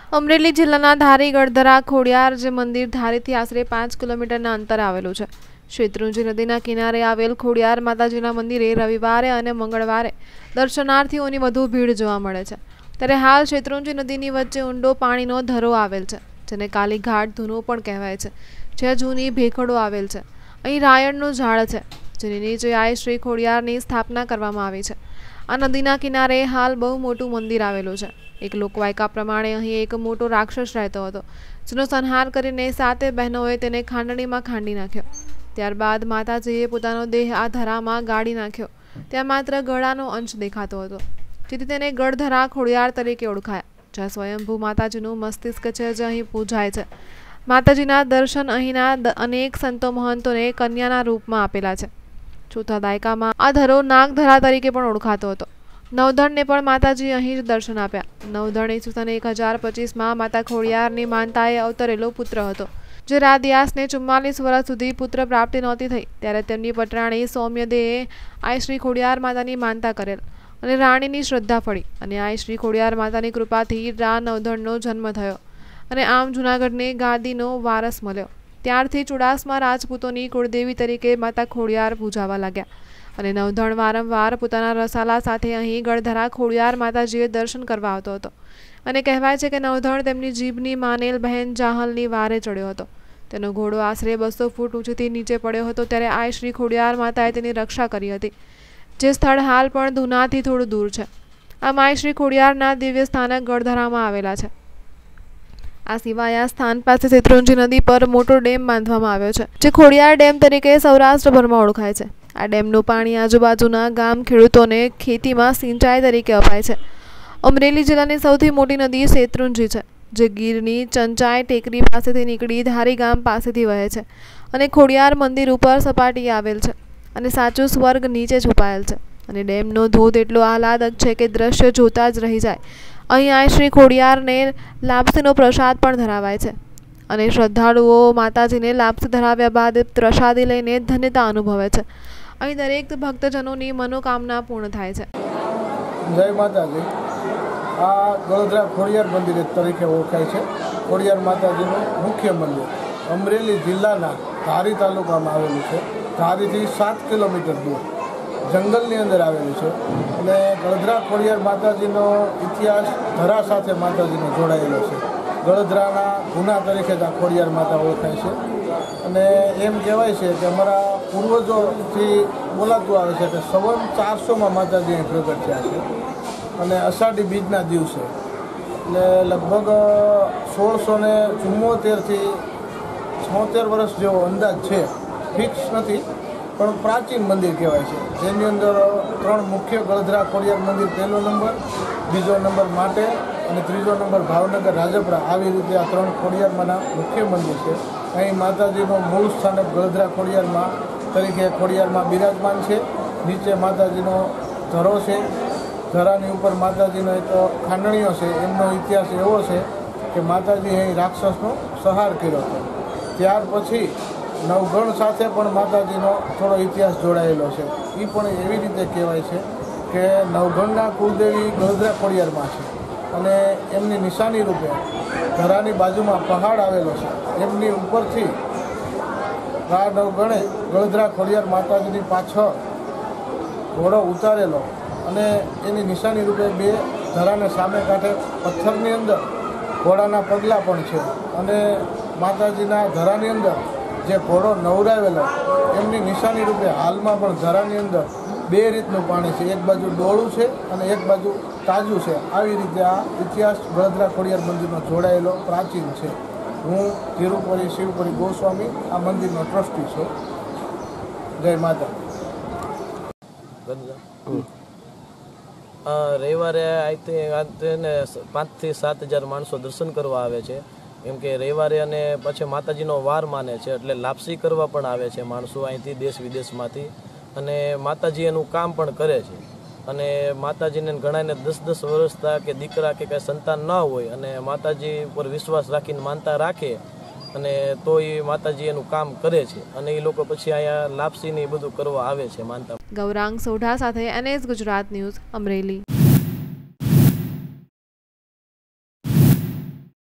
અમરેલી જિલ્લાના ધારી ગળધરા ખોડિયાર જે મંદિર ધારીથી આશરે 5 કિલોમીટરના અંતરે આવેલું છે। શેત્રુંજી નદીના કિનારે આવેલ ખોડિયાર માતાજીના મંદિરે રવિવારે અને મંગળવારે દર્શનાર્થીઓની વધુ ભીડ જોવા મળે છે। ત્યારે હાલ શેત્રુંજી નદીની વચ્ચે ઊંડો પાણીનો ધરો આવેલ છે, જેને કાલી ઘાટ ધૂનો પણ કહેવાય છે, જ્યાં જૂની ભેખડો આવેલ છે। અહીં રાયણનું ઝાડ છે, જેની નીચે આઈ શ્રી ખોડિયારની સ્થાપના કરવામાં આવી છે। આ નદીના કિનારે હાલ બહુ મોટું મંદિર આવેલું છે। એક લોકવાયકા પ્રમાણે અહીં એક મોટો રાક્ષસ રહેતો હતો, જેનો સંહાર કરીને 7 બહેનોએ તેને ખાંડણીમાં ખાંડી નાખ્યો। ત્યારબાદ માતાજીએ પોતાનો દેહ આ ધરામાં ગાળી નાખ્યો। ત્યાં માત્ર ગળાનો અંશ દેખાતો હતો, જેથી તેને ગળધરા ખોડિયાર તરીકે ઓળખાયા, જ્યાં સ્વયંભૂ માતાજીનું મસ્તિષ્ક છે, જે અહીં પૂજાય છે। માતાજીના દર્શન અહીંના અનેક સંતો મહંતોને કન્યાના રૂપમાં આપેલા છે। ચોથા દાયકામાં આ ધરો નાગધરા તરીકે પણ ઓળખાતો હતો। નવધણને પણ માતાજી અહીં જ દર્શન આપ્યા। નવધણ ઈસવીસન 1025માં માતા ખોડિયારની માનતાએ અવતરેલો પુત્ર હતો, જે રાદિયાસને 44 વર્ષ સુધી પુત્ર પ્રાપ્તિ નહોતી થઈ, ત્યારે તેમની પટરાણી સૌમ્યદેએ આઈ શ્રી ખોડિયાર માતાની માનતા કરેલ અને રાણીની શ્રદ્ધા ફળી, અને આઈ શ્રી ખોડિયાર માતાની કૃપાથી નવધણનો જન્મ થયો, અને આમ જૂનાગઢને ગાદીનો વારસ મળ્યો। ત્યારથી ચુડાસમા રાજપૂતોની કુળદેવી તરીકે માતા ખોડિયાર પૂજાવા લાગ્યા, અને નવધણ વારંવાર પોતાના રસાલા સાથે અહીં ગળધરા ખોડિયાર માતાજીએ દર્શન કરવા આવતો હતો, અને કહેવાય છે કે નવધણ તેમની જીભની માનેલ બહેન જાહલની વારે ચડ્યો હતો। તેનો ઘોડો આશરે 200 ફૂટ ઊંચેથી નીચે પડ્યો હતો, ત્યારે આઈ શ્રી ખોડિયાર માતાએ તેની રક્ષા કરી હતી, જે સ્થળ હાલ પણ ધૂનાથી થોડું દૂર છે। આમ આઈ શ્રી ખોડિયારના દિવ્ય સ્થાનક ગળધરામાં આવેલા છે। આ સિવાય આ સ્થાન પાસે શેત્રુંજી નદી પર મોટો ડેમ બાંધવામાં આવ્યો છે, જે ખોડિયાર ડેમ તરીકે સૌરાષ્ટ્રભરમાં ઓળખાય છે। આ ડેમનું પાણી આજુબાજુના ગામ ખેડૂતોને ખેતીમાં સિંચાઈ તરીકે અપાય છે। અમરેલી જિલ્લાની સૌથી મોટી નદી શેત્રુંજી છે, જે ગીરની ચંચાઈ ટેકરી પાસેથી નીકળી ધારી ગામ પાસેથી વહે છે, અને ખોડિયાર મંદિર ઉપર સપાટીએ આવેલ છે, અને સાચું સ્વર્ગ નીચે છુપાયેલ છે। અને ડેમનો ધોધ એટલો આહલાદક છે કે દ્રશ્ય જોતા જ રહી જાય। અહીં આઈ શ્રી ખોડિયારને લાપસીનો પ્રસાદ પણ ધરાવાય છે, અને શ્રદ્ધાળુઓ માતાજીને લાપસી ધરાવ્યા બાદ પ્રસાદી લઈને ધન્યતા અનુભવે છે। અહીં દરેક ભક્તજનોની મનોકામના પૂર્ણ થાય છે। જય માતાજી। આ ગળધરા ખોડિયાર મંદિર તરીકે ઓળખાય છે। ખોડિયાર માતાજીનું મુખ્ય મંદિર અમરેલી જિલ્લાના ધારી તાલુકામાં આવેલું છે। ધારીથી 7 કિલોમીટર દૂર જંગલની અંદર આવેલું છે, અને ગળધરા ખોડિયાર માતાજીનો ઇતિહાસ ધરા સાથે માતાજીનો જોડાયેલો છે। ગળધરાના ગુના તરીકે જ આ ખોડિયાર માતા ઓળખાય છે, અને એમ કહેવાય છે કે અમારા પૂર્વજોથી બોલાતું આવે છે કે સંવત 400માં માતાજી અહીં પ્રગટ થયા છે, અને અષાઢી બીજના દિવસે, એટલે લગભગ 1674થી 76 વર્ષ જેવો અંદાજ છે, ફિક્સ નથી, પણ પ્રાચીન મંદિર કહેવાય છે, જેની અંદર 3 મુખ્ય ગળધરા ખોડિયાર મંદિર, પહેલો નંબર, બીજો નંબર માટે અને ત્રીજો નંબર ભાવનગર રાજપરા, આવી રીતે આ 3 ખોડિયારમાંના મુખ્ય મંદિર છે। અહીં માતાજીનું મૂળ સ્થાનક ગળધરા ખોડિયારમાં તરીકે ખોડિયારમાં બિરાજમાન છે। નીચે માતાજીનો ધરો છે, ધરાની ઉપર માતાજીનો એક ખાંડણીઓ છે। એમનો ઇતિહાસ એવો છે કે માતાજી અહીં રાક્ષસનો સંહાર કર્યો હતો, ત્યાર પછી નવગણ સાથે પણ માતાજીનો થોડો ઇતિહાસ જોડાયેલો છે। એ પણ એવી રીતે કહેવાય છે કે નવગણના કુળદેવી ગળધરા ખોડિયારમાં છે, અને એમની નિશાની રૂપે ધરાની બાજુમાં પહાડ આવેલો છે, એમની ઉપરથી આ નવગણે ગળધરા ખોડિયાર માતાજીની પાછળ ઘોડો ઉતારેલો, અને એની નિશાની રૂપે 2 ધરાને સામે કાંઠે પથ્થરની અંદર ઘોડાના પગલાં પણ છે, અને માતાજીના ધરાની અંદર જે ઘોડો નવરાવેલો એમની નિશાની રૂપે હાલમાં પણ ધરાની અંદર 2 રીતનું પાણી છે, એક બાજુ ડોળું છે અને એક બાજુ તાજું છે। આવી રીતે આ ઇતિહાસ ગળધરા ખોડિયાર મંદિરનો જોડાયેલો પ્રાચીન છે। હું તિરુપરી શિવપુરી ગોસ્વામી આ મંદિરનો ટ્રસ્ટી છું। જય માતા। રવિવારે ને 5 થી 7 હજાર માણસો દર્શન કરવા આવે છે, કેમ કે રવિવારે અને પછી માતાજીનો વાર માને છે, એટલે લાપસી કરવા પણ આવે છે માણસો અહીંથી દેશ વિદેશમાંથી, અને માતાજી એનું કામ પણ કરે છે। અને માતાજીને ઘણાને 10-10 વર્ષ કે દીકરા કે કાંઈ સંતાન ન હોય, અને માતાજી ઉપર વિશ્વાસ રાખીને માનતા રાખે, અને તો એ માતાજી એનું કામ કરે છે, અને એ લોકો પછી અહીંયા લાપસીને બધું કરવા આવે છે માનતા। ગૌરાંગ સોઢા સાથે NS ગુજરાત ન્યૂઝ, અમરેલી।